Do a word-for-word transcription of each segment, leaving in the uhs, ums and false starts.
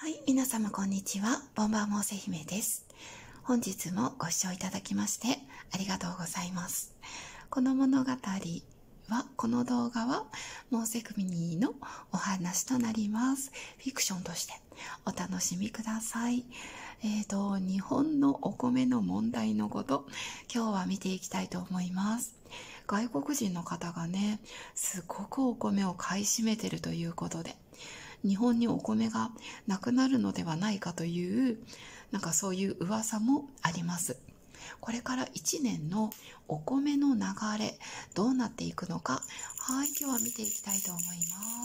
はい、皆様こんにちは。ボンバーモーセ姫です。本日もご視聴いただきましてありがとうございます。この物語は、この動画はモーセクミニのお話となります。フィクションとしてお楽しみください。えーと、日本のお米の問題のこと、今日は見ていきたいと思います。外国人の方がね、すごくお米を買い占めてるということで、日本にお米がなくなるのではないかという、なんかそういう噂もあります。これからいちねんのお米の流れ、どうなっていくのか、はい、今日は見ていきたいと思います。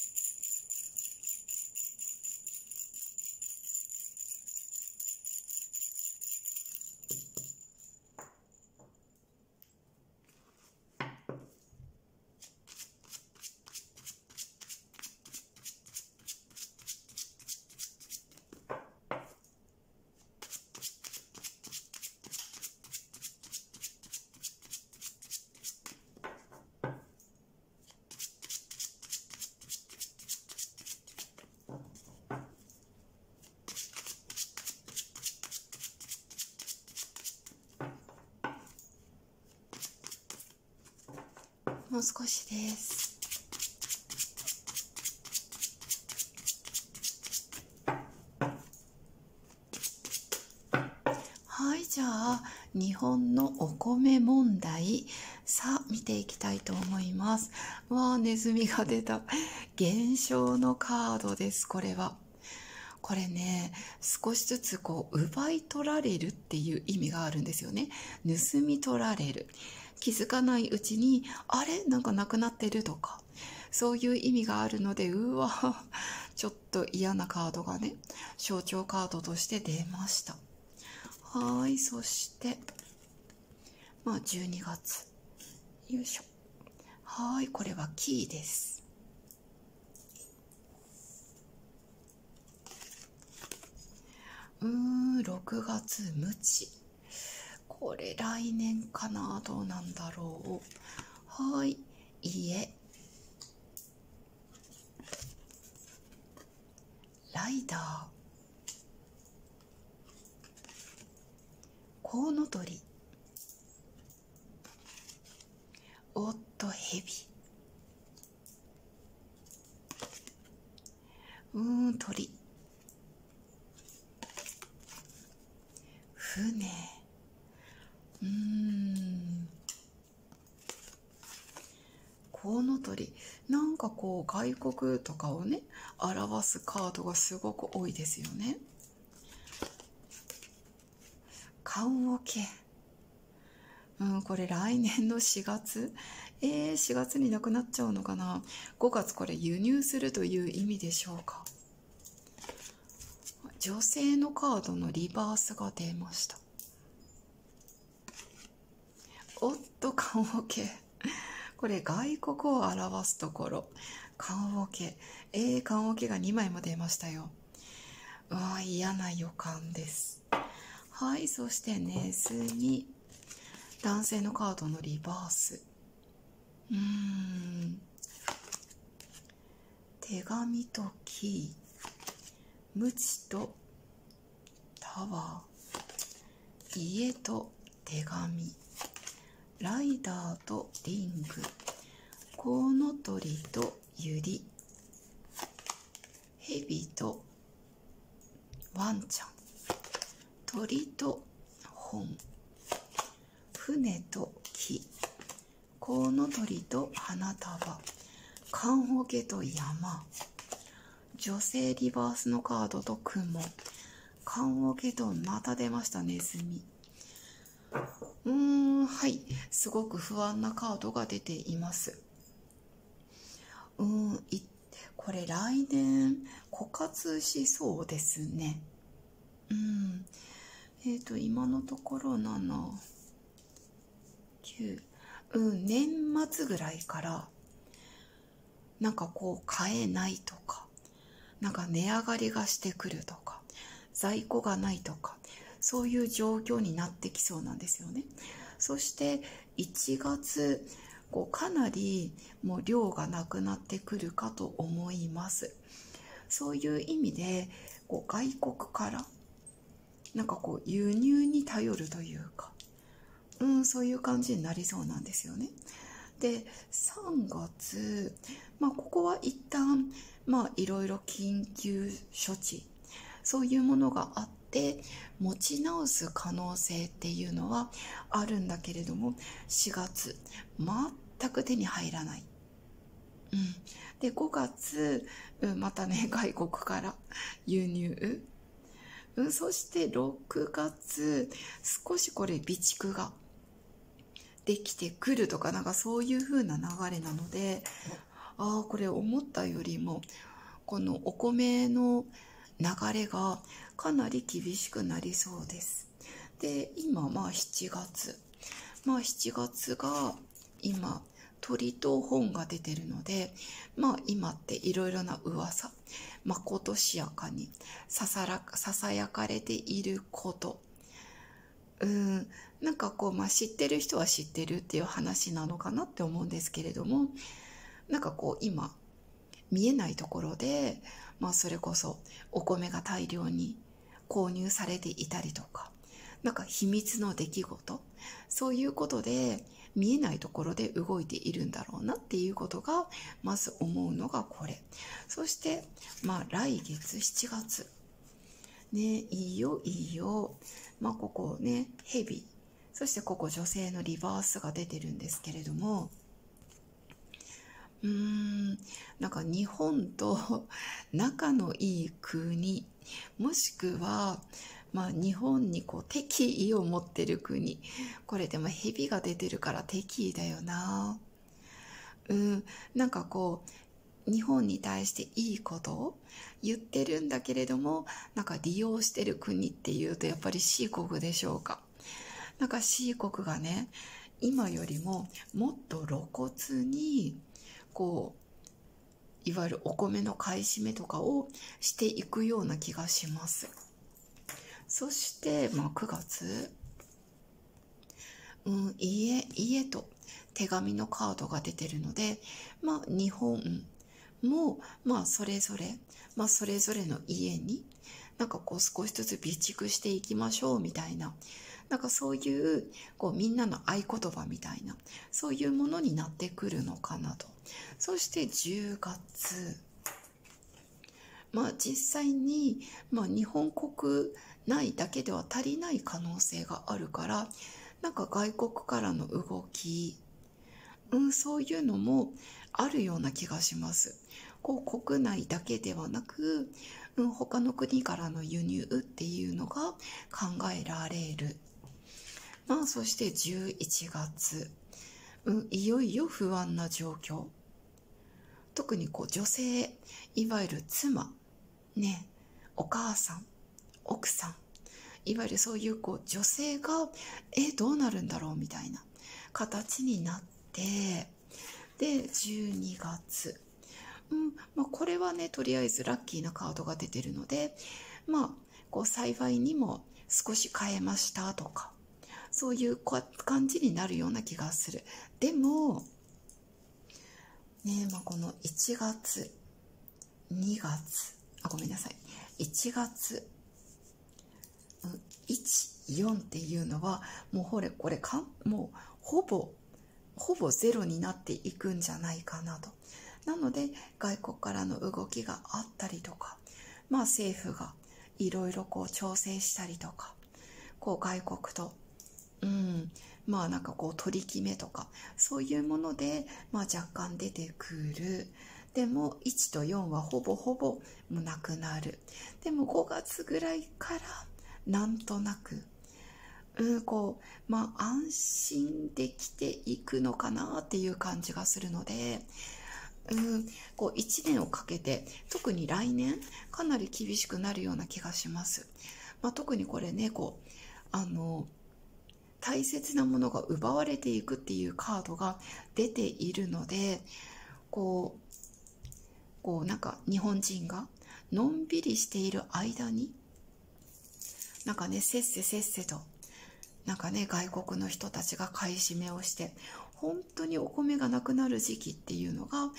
もう少しです。はい、じゃあ日本のお米問題、さあ見ていきたいと思います。わあ、ネズミが出た。減少のカードです。これはこれね、少しずつこう奪い取られるっていう意味があるんですよね。盗み取られる。気づかないうちに、あれなんかなくなってるとか、そういう意味があるので、うわ、ちょっと嫌なカードがね、象徴カードとして出ました。はい、そして、まあじゅうにがつ。よいしょ。はい、これはキーです。うーん、ろくがつ無知。これ来年かな、どうなんだろう。はい、家。ライダー。コウノトリ。おっと、ヘビ。うーん、鳥。船。うーん。コウノトリ。なんかこう外国とかをね、表すカードがすごく多いですよね。棺桶。うん、これ来年のしがつ。えー、しがつになくなっちゃうのかな。ごがつこれ輸入するという意味でしょうか。女性のカードのリバースが出ました。おっと、棺桶。これ外国を表すところ。棺桶。えー、棺桶がにまいも出ましたよ。うわー、嫌な予感です。はい、そしてネズミ。男性のカードのリバース。うーん。手紙とキー。無知とタワー。家と手紙。ライダーとリング。コウノトリとユリ。ヘビとワンちゃん。鳥と本。船と木。コウノトリと花束。棺桶と山。女性リバースのカードと雲。棺桶とまた出ました、ネズミ。うーん、はい。すごく不安なカードが出ています。うーん、い、これ来年枯渇しそうですね。うん。えっと、今のところなな、きゅう。うん、年末ぐらいから、なんかこう買えないとか、なんか値上がりがしてくるとか、在庫がないとか、そういう状況になってきそうなんですよね。そしていちがつ、こうかなりもう量がなくなってくるかと思います。 そういう意味でこう外国からなんかこう輸入に頼るというか、うん、そういう感じになりそうなんですよね。でさんがつ、まあ、ここは一旦まあいろいろ緊急処置、そういうものがあって持ち直す可能性っていうのはあるんだけれども、しがつ全く手に入らない。うん、でごがつ、うん、またね外国から輸入、うん、そしてろくがつ少しこれ備蓄ができてくるとか、なんかそういう風な流れなので、ああこれ思ったよりもこのお米の流れがかなり厳しくなりそうです。で今まあしちがつ、まあしちがつが今鳥と本が出てるので、まあ今っていろいろな噂、まことしやかにささらささやかれていること、うん、なんかこう、まあ、知ってる人は知ってるっていう話なのかなって思うんですけれども、なんかこう今見えないところで、まあ、それこそお米が大量に購入されていたりとか、なんか秘密の出来事、そういうことで見えないところで動いているんだろうなっていうことがまず思うのがこれ。そしてまあ来月しちがつね、いいよいいよ、まあここね蛇、そしてここ女性のリバースが出てるんですけれども、うーんなんか日本と仲のいい国、もしくはまあ日本にこう敵意を持ってる国、これでも蛇が出てるから敵意だよな。うんなんかこう日本に対していいことを言ってるんだけれども、なんか利用してる国っていうとやっぱり C 国でしょうか。なんか C 国がね今よりももっと露骨にこういわゆるお米の買い占めとかをしていくような気がします。そして、まあ、くがつ、うん、家家と手紙のカードが出てるので、まあ、日本も、まあ、それぞれ、まあ、それぞれの家になんかこう少しずつ備蓄していきましょうみたいな、なんかそういうこうみんなの合言葉みたいな、そういうものになってくるのかなと。そしてじゅうがつ、まあ実際に、まあ、日本国内だけでは足りない可能性があるから、なんか外国からの動き、うん、そういうのもあるような気がします。こう国内だけではなく、うん、他の国からの輸入っていうのが考えられる。まあそしてじゅういちがつ、うん、いよいよ不安な状況。特にこう女性、いわゆる妻、ね、お母さん、奥さん、いわゆるそういうこう女性がえどうなるんだろうみたいな形になって、でじゅうにがつ、うんまあ、これはねとりあえずラッキーなカードが出てるので、まあこう幸いにも少し変えましたとか、そういう感じになるような気がする。でもね、まあ、このいちがつにがつ、あごめんなさいいちがついち、よんっていうのはもうこれこれかもうほぼほぼゼロになっていくんじゃないかなと。なので外国からの動きがあったりとか、まあ政府がいろいろこう調整したりとか、こう外国とうんまあなんかこう取り決めとかそういうもので、まあ、若干出てくる。でもいちとよんはほぼほぼもうなくなる。でもごがつぐらいからなんとなくうん、こうまあ安心できていくのかなっていう感じがするので、うん、こういちねんをかけて特に来年かなり厳しくなるような気がします。まあ、特にこれねこうあの大切なものが奪われていくっていうカードが出ているので、こうこうなんか日本人がのんびりしている間になんかねせっせせっせとなんかね外国の人たちが買い占めをして本当にお米がなくなる時期っていうのが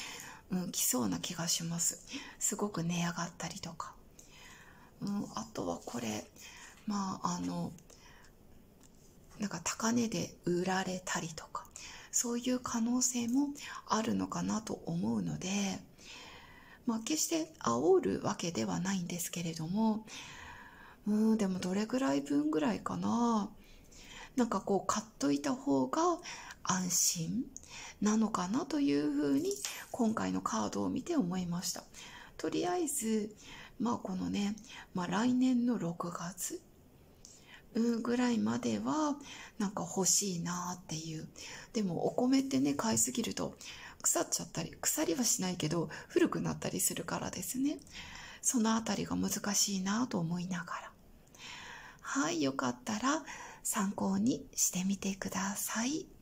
うん、来そうな気がします。すごく値上がったりとか。うん、あとはこれ、まあ、あの、なんか高値で売られたりとか、そういう可能性もあるのかなと思うので、まあ、決して煽るわけではないんですけれども、うん、でもどれぐらい分ぐらいかな。なんかこう買っといた方が安心なのかなというふうに今回のカードを見て思いました。とりあえず、まあこのね、まあ来年のろくがつぐらいまではなんか欲しいなっていう。でもお米ってね、買いすぎると腐っちゃったり、腐りはしないけど古くなったりするからですね。そのあたりが難しいなと思いながら。はい、よかったら参考にしてみてください。